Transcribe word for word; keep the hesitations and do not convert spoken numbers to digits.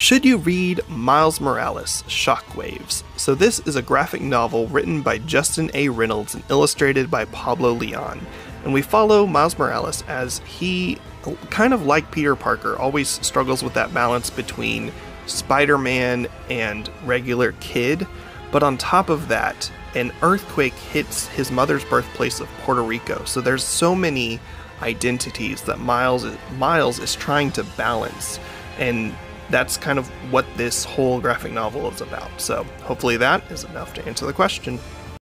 Should you read Miles Morales: Shockwaves? So this is a graphic novel written by Justin A. Reynolds and illustrated by Pablo Leon. And we follow Miles Morales as he, kind of like Peter Parker, always struggles with that balance between Spider-Man and regular kid. But on top of that, an earthquake hits his mother's birthplace of Puerto Rico. So there's so many identities that Miles is, Miles is trying to balance. And that's kind of what this whole graphic novel is about. So hopefully that is enough to answer the question.